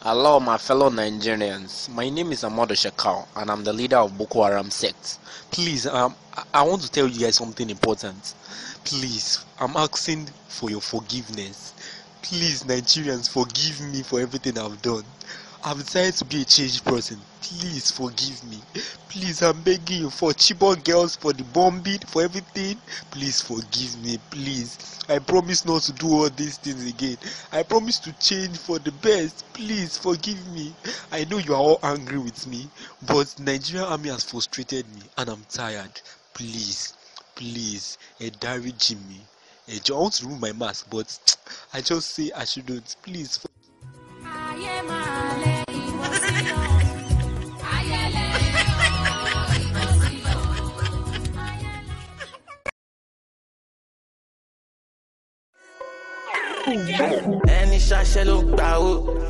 Hello, my fellow Nigerians. My name is Amado Shekau, and I'm the leader of Boko Haram sect. Please, I want to tell you guys something important. Please, I'm asking for your forgiveness. Please, Nigerians, forgive me for everything I've done. I've decided to be a changed person. Please forgive me. Please, I'm begging you, for Chibok girls, for the bombing, for everything. Please forgive me, please. I promise not to do all these things again. I promise to change for the best. Please forgive me. I know you are all angry with me, but the Nigerian army has frustrated me and I'm tired. Please, encourage me. I want to remove my mask, but I just say I shouldn't. Please. Ẹni ṣaṣẹ́ ló gbà ó.